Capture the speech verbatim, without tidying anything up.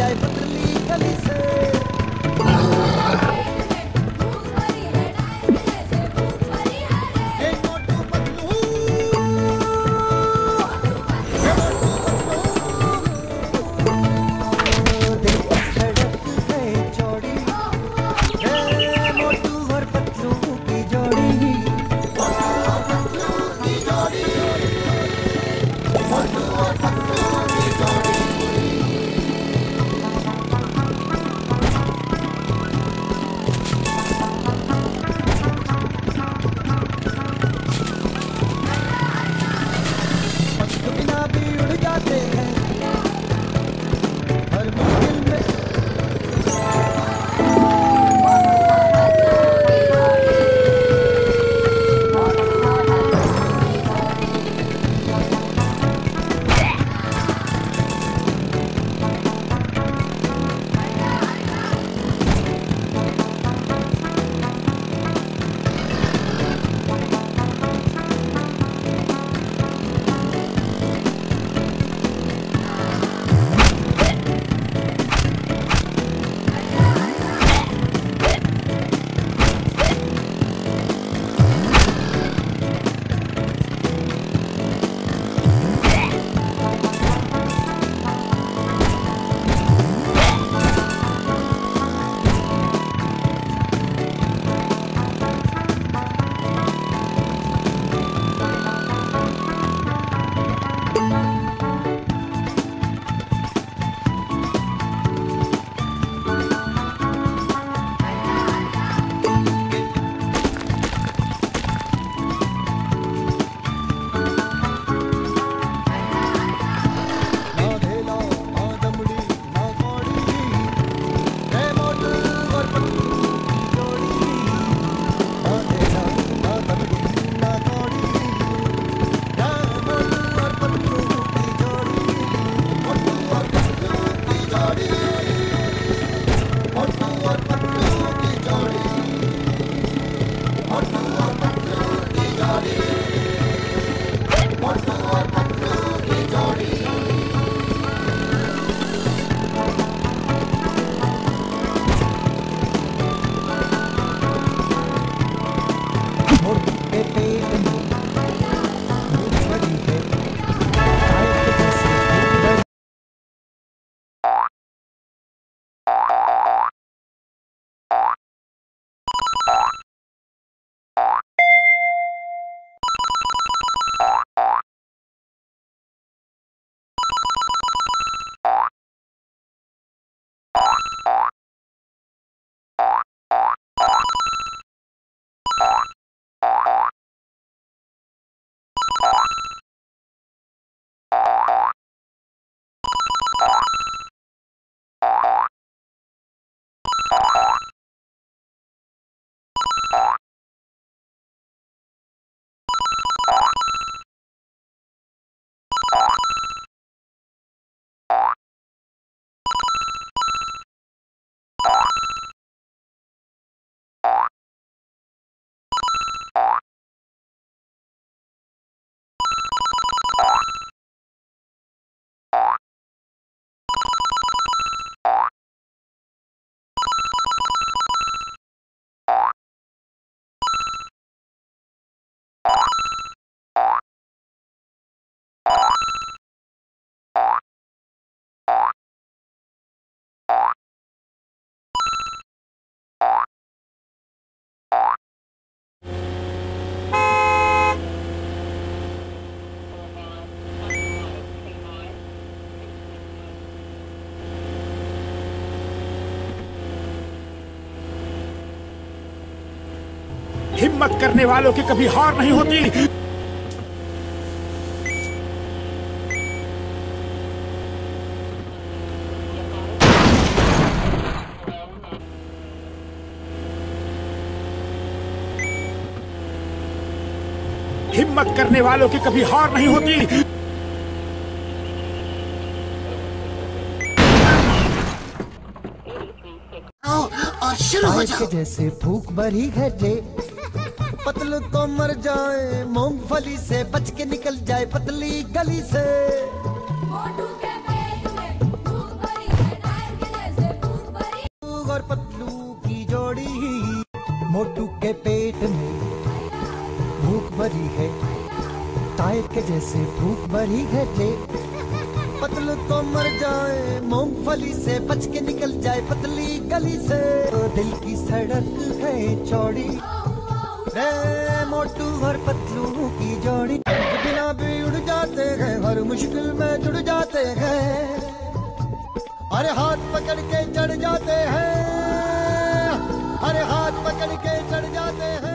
जाए पतली गली से। ये मोटू पतलू, ये मोटू पतलू, दिल की सड़क है चौड़ी, ये मोटू और पतलू की जोड़ी। मोटू और पतलू की जोड़ी, मोटू और पतलू की जोड़ी। पंख बिना भी उड़ जाते हैं हर मुश्किल में। हिम्मत करने वालों की कभी हार नहीं होती। हिम्मत करने वालों की कभी हार नहीं होती। और शुरू हो जाओ। जैसे भूख भरी घटे, पतलू तो मर जाए, मूंगफली से बच के निकल जाए पतली गली से। मोटू के पेट में भूख भरी है, टायर के जैसे भूख भरी घटे, पतलू तो मर जाए मूंगफली से, बच के निकल जाए पतली गली से। तो दिल की सड़क है चौड़ी, रे मोटू और पतलू की जोड़ी, बिना भी उड़ जाते हैं, हर मुश्किल में जुड़ जाते हैं, अरे हाथ पकड़ के चढ़ जाते हैं, अरे हाथ पकड़ के चढ़ जाते हैं।